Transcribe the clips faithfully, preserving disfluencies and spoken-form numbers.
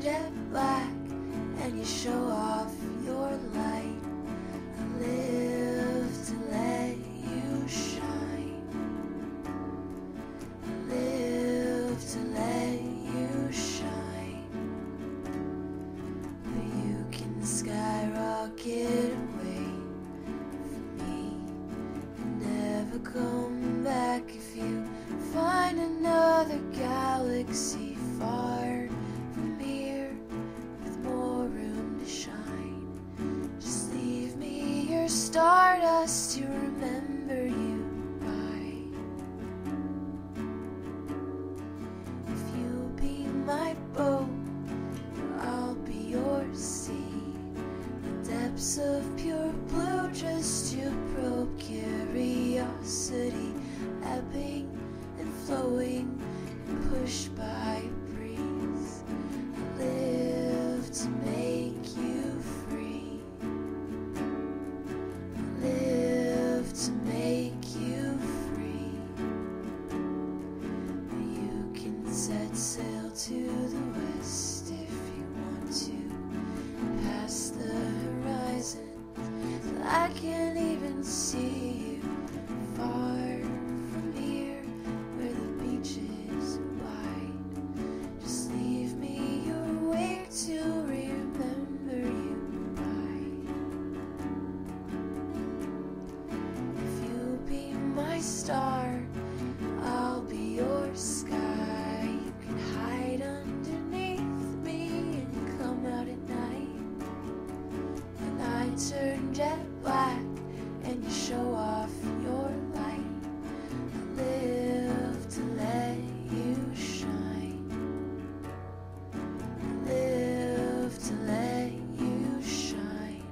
jet black and you show off your light. I live to let you shine. I live to let you shine. But you can skyrocket away from me and never come back if you find another galaxy far from here with more room to shine. Just leave me your stardust to remember you by. If you'll be my boat, I'll be your sea. The depths of pure blue just to probe curiosity, ebbing and flowing and pushed by a breeze. I live to make you free. I live to make you free. You can set sail to the west if you want to, past the horizon till I can't even see you. Far from here where the beach is wide, just leave me your wake to remember you by. If you'll be my star, I'll be your sky. You can hide underneath me and come out at night when I turn jet black and you show off your light. I live to let you shine. I live to let you shine.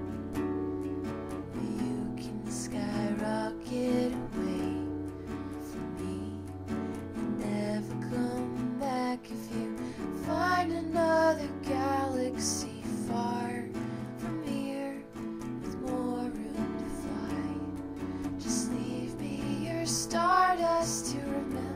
You can skyrocket away from me and never come back if you find another galaxy far from here with more room to fly. Just leave me your stardust to remember